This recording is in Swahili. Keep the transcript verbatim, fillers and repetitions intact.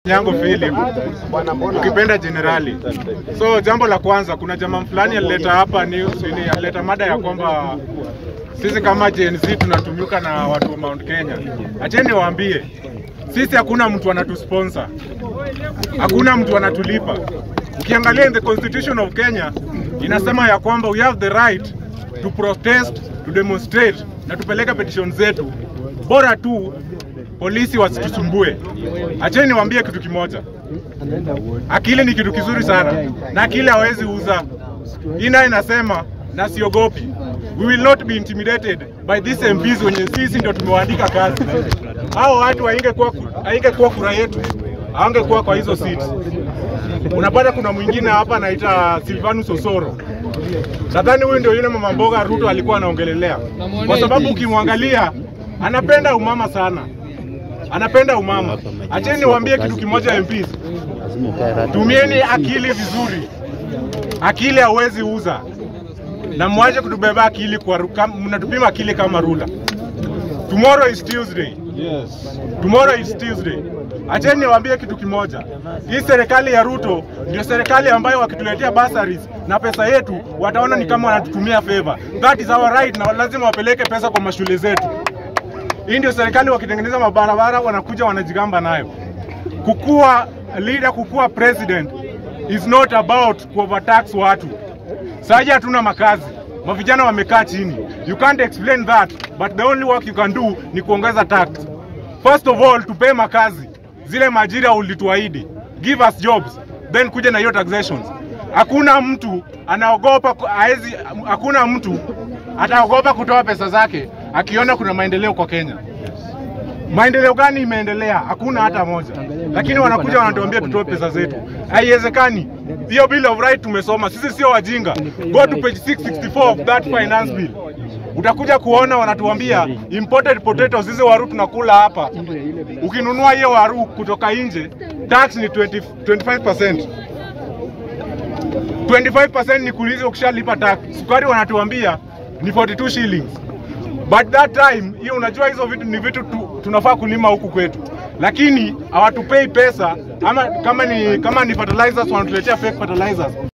Nyango Philip, ukipenda generali. So jambo la kwanza, kuna jamaa fulani alileta hapa news, ni alileta mada ya kwamba sisi kama Gen Z tunatumika na watu wa Mount Kenya. Acheni waambie, sisi hakuna mtu anatusponsor. Hakuna mtu anatulipa. Ukiangalia in the Constitution of Kenya, inasema ya kwamba we have the right to protest, to demonstrate, na tupeleka petition zetu. Bora tu polisi wasitusumbue. Acheni niwaambie kitu kimoja. Akili ni kitu kizuri sana. Na akili hawezi uza. Ina inasema na siogopi. We will not be intimidated by these M Ps wenye sisi ndio tumewaandika kazi. Hao watu haingekuwa haingekuwa kura yetu. Haangekuwa kwa hizo seats. Unapata kuna mwingine hapa anaita Silvanus Osoro. Nadhani huyu ndio yule mama mboga Ruto alikuwa anaongelelea. Kwa sababu ukimwangalia anapenda umama sana. Anapenda umama. Acheni niwaambie kitu kimoja M Ps. Tumieni akili vizuri. Akili hauwezi uza. Na mwaje kutubeba akili kwa mnatupima akili kama rula. Tomorrow is Tuesday. Yes. Tomorrow is Tuesday. Acheni niwaambie kitu kimoja. Hii serikali ya Ruto ndio serikali ambayo wakituletea bursaries na pesa yetu wataona ni kama wanatutumia favor. That is our right, na lazima wapeleke pesa kwa mashule zetu. Hii ndio serikali wakitengeneza mabarabara wanakuja wanajigamba nayo. Kukua leader, kukua president is not about kuovertax watu. Sasa hatuna makazi. Mavijana wamekaa chini. You can't explain that, but the only work you can do ni kuongeza tax. First of all, tupe makazi. Zile majira ulituahidi. Give us jobs. Then kuja na hiyo taxations. Hakuna mtu anaogopa haezi, hakuna mtu ataogopa kutoa pesa zake akiona kuna maendeleo kwa Kenya. Maendeleo gani imeendelea? Hakuna hata moja. Lakini wanakuja wanatuambia tutoe pesa zetu. Haiwezekani. Hiyo bill of right tumesoma. Sisi sio wajinga. Go to page six sixty-four of that finance bill. Utakuja kuona wanatuambia imported potatoes hizo waru tunakula hapa. Ukinunua hiyo waru kutoka nje, tax ni twenty, twenty-five percent. twenty-five percent ni kuliza ukishalipa tax. Sukari wanatuambia ni forty-two shillings. But that time, hiyo unajua hizo vitu ni vitu tu, tunafaa kulima huku kwetu. Lakini hawatupei pesa ama kama ni kama ni fertilizers wanatuletea fake fertilizers.